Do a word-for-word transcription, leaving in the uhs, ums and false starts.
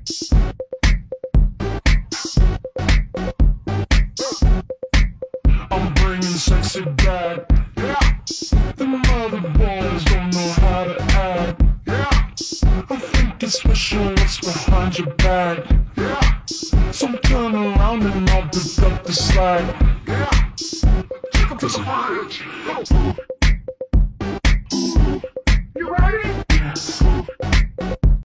I'm bringing sexy back. Yeah. The mother boys don't know how to act. Yeah. I think it's special what's behind your back. Yeah. So turn around and I'll pick up the slack. Yeah. Take up this bridge.